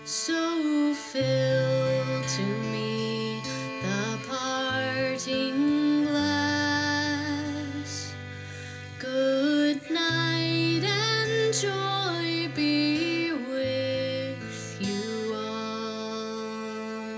So fill to me the parting glass. Good night and joy be with you all.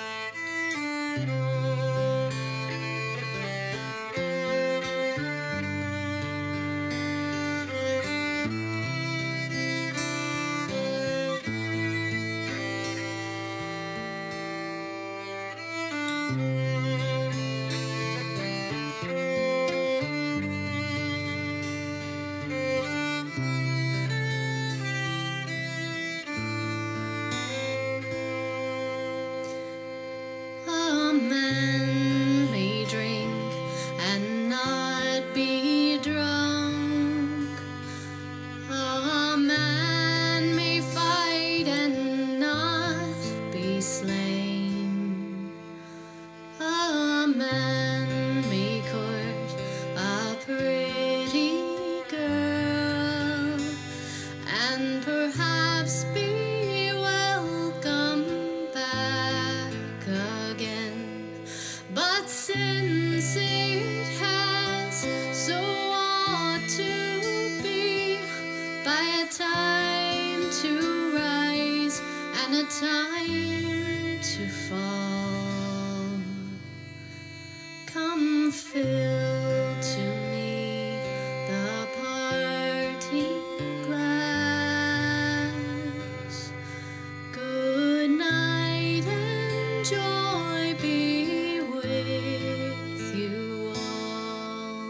A man may drink and not be drunk. A man may fight and not be slain. A man may court a pretty girl and perhaps be welcome back again. But since it has so ought to be, by a time to rise and a time to fall, come fill to me the parting glass. Good night and joy be with you all.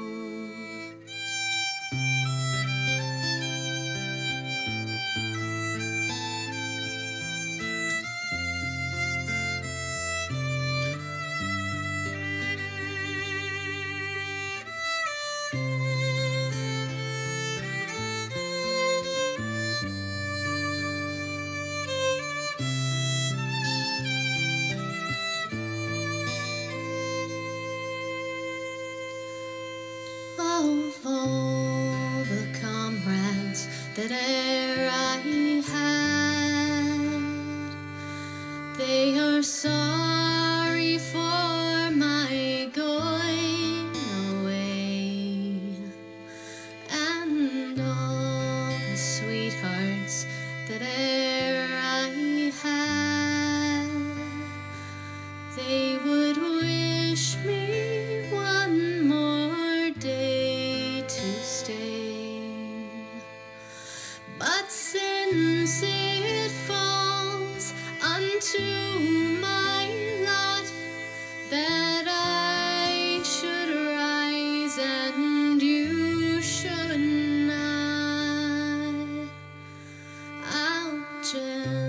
Of all the comrades that e'er I had, they are sorry for my going away, and all the sweethearts that e'er I had, they would wish me one more day to stay. But since it falls unto my lot that I should rise and you should not, I'll just